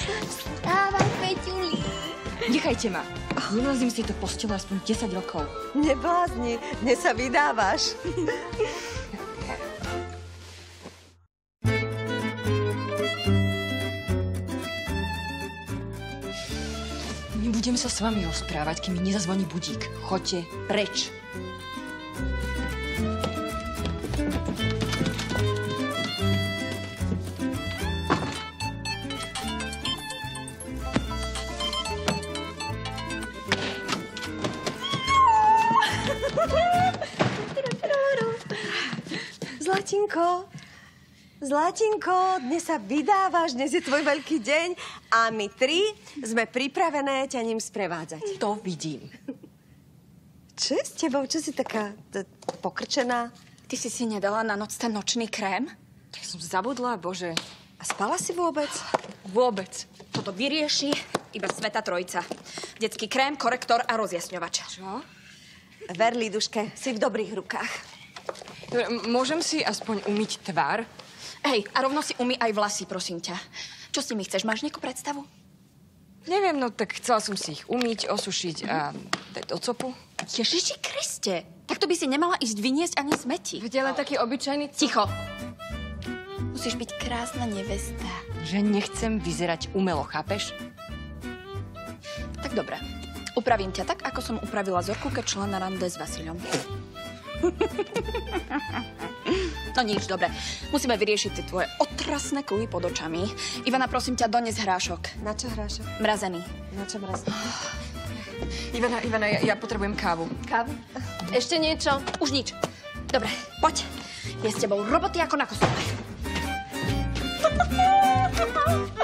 Vstávaj, Peťuli. Nechajte ma. Vylezím z tejto postele aspoň 10 rokov. Neblázni, dnes sa vydávaš. Nebudem sa s vami rozprávať, kým mi nezazvoní budík. Choďte preč. Zlatinko, dnes sa vydávaš, dnes je tvoj veľký deň a my 3 sme pripravené ťa ním sprevádzať. To vidím. Čo je s tebou? Čo si taká pokrčená? Ty si nedala na noc ten nočný krém? Tak som zabudla, bože. A spala si vôbec? Vôbec. Toto vyrieši iba Svätá Trojica. Detský krém, korektor a rozjasňovač. Čo? Ver, Líduške, si v dobrých rukách. Môžem si aspoň umyť tvár? Hej, a rovno si umyj aj vlasy, prosím ťa. Čo s nimi chceš? Máš nejakú predstavu? Neviem, no tak chcela som si ich umyť, osušiť a dať do copu. Ježiši Kriste, tak to by si nemala ísť vyniesť ani smeti. Veď ale taký obyčajný... Ticho. Musíš byť krásna nevesta. Že nechcem vyzerať umelo, chápeš? Tak dobre. Upravím ťa tak, ako som upravila Zorku, keď šla na rande s Vasiľom. No nič, dobre. Musíme vyriešiť tie tvoje otrasné kľúby pod očami. Ivana, prosím ťa, dones hrášok. Na čo hrášok? Mrazený. Na čo mrazený? Ivana, ja potrebujem kávu. Kávu? Ešte niečo? Už nič. Dobre, poď. Je s tebou roboty ako na kosole.